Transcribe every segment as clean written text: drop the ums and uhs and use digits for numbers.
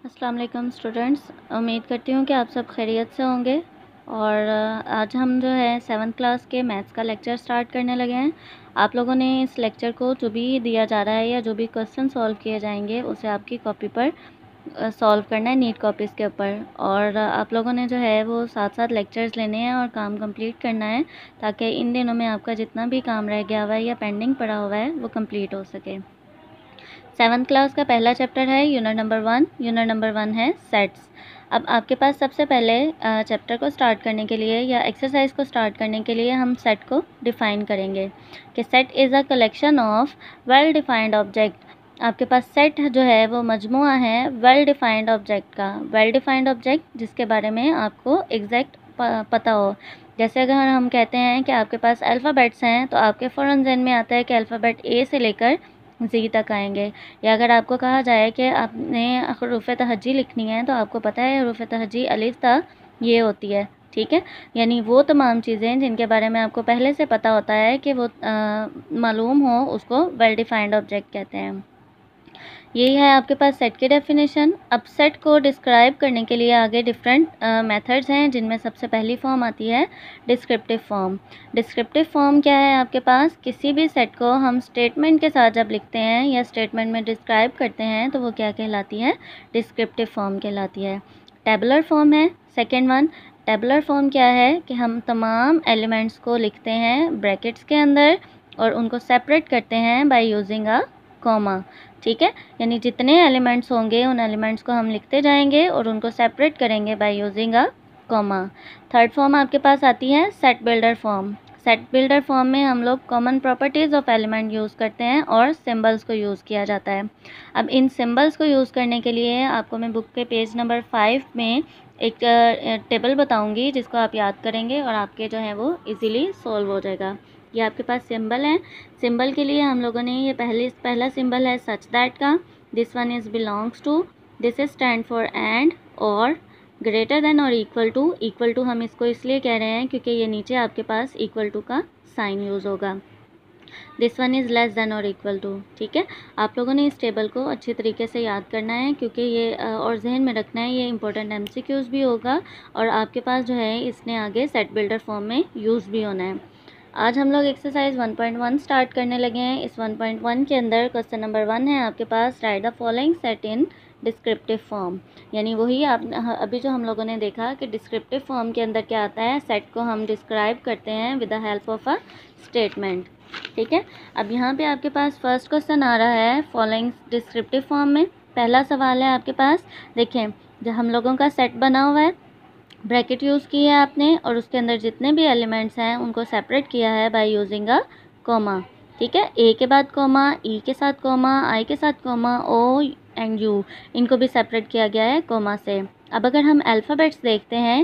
अस्सलाम वालेकुम स्टूडेंट्स, उम्मीद करती हूँ कि आप सब खैरियत से होंगे। और आज हम जो है 7th क्लास के मैथ्स का लेक्चर स्टार्ट करने लगे हैं। आप लोगों ने इस लेक्चर को जो भी दिया जा रहा है या जो भी क्वेश्चन सॉल्व किए जाएंगे उसे आपकी कॉपी पर सॉल्व करना है, नीट कॉपीज़ के ऊपर। और आप लोगों ने जो है वो साथ साथ लेक्चर्स लेने हैं और काम कंप्लीट करना है, ताकि इन दिनों में आपका जितना भी काम रह गया हुआ है या पेंडिंग पड़ा हुआ है वो कंप्लीट हो सके। 7th क्लास का पहला चैप्टर है यूनिट नंबर 1। यूनिट नंबर 1 है सेट्स। अब आपके पास सबसे पहले चैप्टर को स्टार्ट करने के लिए या एक्सरसाइज को स्टार्ट करने के लिए हम सेट को डिफ़ाइन करेंगे कि set is a collection of well defined object. आपके पास सेट जो है वो मजमुआ है वेल डिफाइंड ऑब्जेक्ट का। वेल डिफाइंड ऑब्जेक्ट जिसके बारे में आपको एग्जैक्ट पता हो। जैसे अगर हम कहते हैं कि आपके पास अल्फ़ाबेट्स हैं तो आपके फ़ौरन ज़हन में आता है कि अल्फ़ाबेट ए से लेकर जी तक आएंगे। या अगर आपको कहा जाए कि आपने हरूफ़ तहज्जी लिखनी है तो आपको पता है हरूफ़ तहज्जी अलिफ ता ये होती है, ठीक है। यानी वो तमाम चीज़ें जिनके बारे में आपको पहले से पता होता है कि वो मालूम हो, उसको वेल डिफाइंड ऑब्जेक्ट कहते हैं। यही है आपके पास सेट की डेफिनेशन। अब सेट को डिस्क्राइब करने के लिए आगे डिफरेंट मेथड्स हैं, जिनमें सबसे पहली फॉर्म आती है डिस्क्रिप्टिव फॉर्म। डिस्क्रिप्टिव फॉर्म क्या है आपके पास? किसी भी सेट को हम स्टेटमेंट के साथ जब लिखते हैं या स्टेटमेंट में डिस्क्राइब करते हैं तो वो क्या कहलाती है? डिस्क्रिप्टिव फॉर्म कहलाती है। टेबुलर फॉर्म है सेकेंड वन। टेबुलर फॉर्म क्या है कि हम तमाम एलिमेंट्स को लिखते हैं ब्रैकेट्स के अंदर और उनको सेपरेट करते हैं बाय यूजिंग अ कॉमा, ठीक है। यानी जितने एलिमेंट्स होंगे उन एलिमेंट्स को हम लिखते जाएंगे और उनको सेपरेट करेंगे by using a comma. Third form आपके पास आती है set builder form. Set builder form में हम लोग common properties of element use करते हैं और सिंबल्स को यूज़ किया जाता है। अब इन सिंबल्स को यूज़ करने के लिए आपको मैं बुक के पेज नंबर 5 में एक टेबल बताऊंगी, जिसको आप याद करेंगे और आपके जो है वो इजीली सॉल्व हो जाएगा। ये आपके पास सिंबल हैं। सिंबल के लिए हम लोगों ने ये पहला सिंबल है सच दैट का। This one is belongs to, this is stand for and और ग्रेटर देन और इक्वल टू। इक्वल टू हम इसको इसलिए कह रहे हैं क्योंकि ये नीचे आपके पास इक्वल टू का साइन यूज़ होगा। This one is less than और इक्वल टू, ठीक है। आप लोगों ने इस टेबल को अच्छी तरीके से याद करना है क्योंकि ये और जहन में रखना है, ये इंपॉर्टेंट MCQs भी होगा और आपके पास जो है इसने आगे सेट बिल्डर फॉर्म में यूज़ भी होना है। आज हम लोग एक्सरसाइज 1.1 स्टार्ट करने लगे हैं। इस 1.1 के अंदर क्वेश्चन नंबर 1 है आपके पास, write the following set in descriptive form. यानी वही आप अभी जो हम लोगों ने देखा कि डिस्क्रिप्टिव फॉर्म के अंदर क्या आता है, सेट को हम डिस्क्राइब करते हैं with the help of a statement, ठीक है। अब यहाँ पे आपके पास फर्स्ट क्वेश्चन आ रहा है फॉलोइंग डिस्क्रिप्टिव फॉर्म में। पहला सवाल है आपके पास, देखें जब हम लोगों का सेट बना हुआ है, ब्रैकेट यूज़ की है आपने और उसके अंदर जितने भी एलिमेंट्स हैं उनको सेपरेट किया है बाय यूजिंग अ कॉमा, ठीक है। ए के बाद कॉमा, ई के साथ कॉमा, आई के साथ कॉमा, ओ एंड यू, इनको भी सेपरेट किया गया है कॉमा से। अब अगर हम अल्फ़ाबेट्स देखते हैं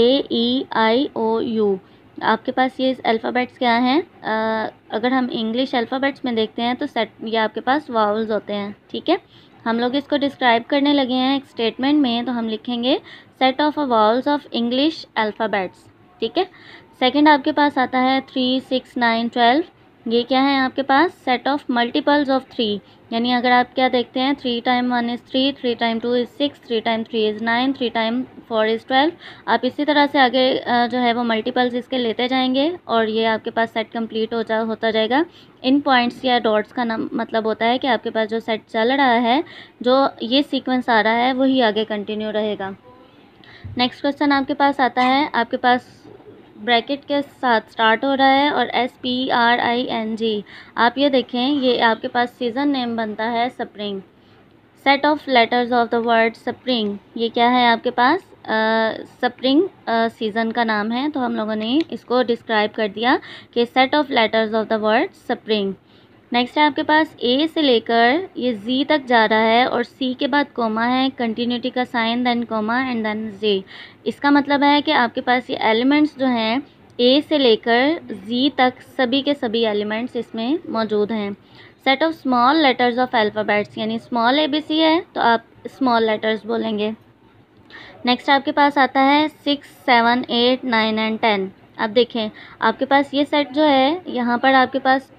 AEIOU, आपके पास ये अल्फ़ाबेट्स क्या हैं? अगर हम इंग्लिश अल्फ़ाबेट्स में देखते हैं तो सेट ये आपके पास वावल्स होते हैं, ठीक है। हम लोग इसको डिस्क्राइब करने लगे हैं एक स्टेटमेंट में, तो हम लिखेंगे set of vowels of English alphabets, ठीक है। सेकंड आपके पास आता है 3, 6, 9, 12। ये क्या है आपके पास? Set of multiples of 3। यानी अगर आप क्या देखते हैं 3 time 1 is 3, 3 time 2 is 6, 3 time 3 is 9, 3 time 4 is 12। आप इसी तरह से आगे जो है वो मल्टीपल्स इसके लेते जाएंगे और ये आपके पास सेट कंप्लीट होता जाएगा। इन पॉइंट्स या डॉट्स का नाम मतलब होता है कि आपके पास जो सेट चल रहा है, जो ये सीक्वेंस आ रहा है, वही आगे कंटिन्यू रहेगा। नेक्स्ट क्वेश्चन आपके पास आता है, आपके पास ब्रैकेट के साथ स्टार्ट हो रहा है और SPRING। आप ये देखें, ये आपके पास सीज़न नेम बनता है spring. Set of letters of the word spring, ये क्या है आपके पास? स्प्रिंग सीज़न का नाम है, तो हम लोगों ने इसको डिस्क्राइब कर दिया कि set of letters of the word spring. Next है आपके पास ए से लेकर ये जी तक जा रहा है और सी के बाद कोमा है, कंटिन्यूटी का sign, then comma and then z. इसका मतलब है कि आपके पास ये एलिमेंट्स जो हैं ए से लेकर जी तक सभी के सभी एलिमेंट्स इसमें मौजूद हैं। Set of small letters of alphabets, यानी स्मॉल ABC है तो आप स्मॉल लेटर्स बोलेंगे। नेक्स्ट आपके पास आता है 6, 7, 8, 9 एंड 10। अब देखें आपके पास ये सेट जो है, यहाँ पर आपके पास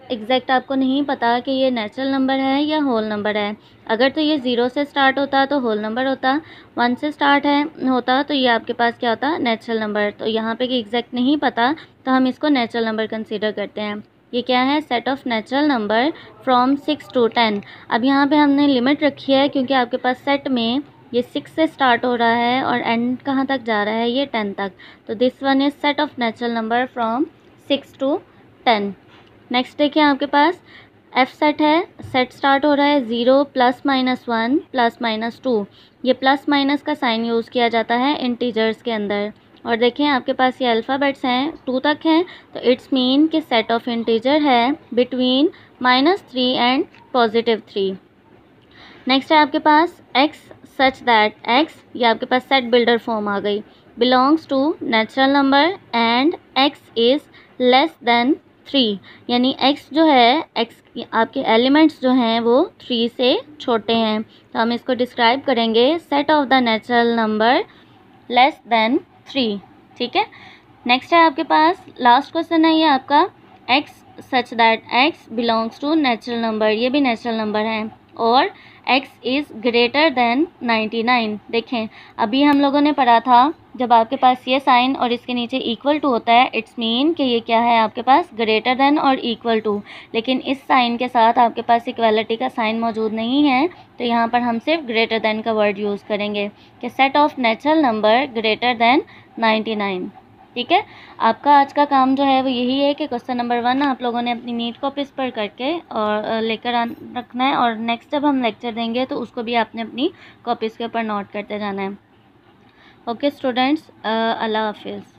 एग्जैक्ट आपको नहीं पता कि ये नेचुरल नंबर है या होल नंबर है। अगर तो ये 0 से स्टार्ट होता तो होल नंबर होता, 1 से स्टार्ट होता तो ये आपके पास क्या होता, नेचुरल नंबर। तो यहाँ पे कि एग्जैक्ट नहीं पता तो हम इसको नेचुरल नंबर कंसीडर करते हैं। ये क्या है, set of natural number from 6 to 10। अब यहाँ पे हमने लिमिट रखी है क्योंकि आपके पास सेट में ये 6 से स्टार्ट हो रहा है और एंड कहाँ तक जा रहा है, ये 10 तक। तो this one is set of natural number from 6 to 10। Next देखिए आपके पास एफ सेट है, सेट स्टार्ट हो रहा है 0 +-1 +-2। ये प्लस माइनस का साइन यूज़ किया जाता है इंटीजर्स के अंदर। और देखें आपके पास ये अल्फ़ाबेट्स हैं 2 तक हैं, तो इट्स मीन कि सेट ऑफ इंटीजर है बिटवीन -3 एंड +3। नेक्स्ट है आपके पास x सच दैट x, ये आपके पास सेट बिल्डर फॉर्म आ गई, belongs to natural number and x is less than 3। यानी x जो है, x आपके एलिमेंट्स जो हैं वो 3 से छोटे हैं। तो हम इसको डिस्क्राइब करेंगे set of the natural number less than 3। ठीक है। नेक्स्ट है आपके पास लास्ट क्वेश्चन है ये आपका, x such that x belongs to natural number, ये भी नेचुरल नंबर है, और x इज़ ग्रेटर देन 99। देखें अभी हम लोगों ने पढ़ा था जब आपके पास ये साइन और इसके नीचे इक्वल टू होता है, इट्स मीन कि ये क्या है आपके पास, ग्रेटर देन और इक्वल टू। लेकिन इस साइन के साथ आपके पास इक्वालिटी का साइन मौजूद नहीं है, तो यहाँ पर हम सिर्फ ग्रेटर देन का वर्ड यूज़ करेंगे कि set of natural number greater than 99। ठीक है। आपका आज का काम जो है वो यही है कि क्वेश्चन नंबर 1 आप लोगों ने अपनी नीट कॉपीज़ पर करके और लेकर रखना है, और नेक्स्ट जब हम लेक्चर देंगे तो उसको भी आपने अपनी कॉपीज़ के ऊपर नोट करते जाना है। ओके स्टूडेंट्स, अल्लाह हाफिज़।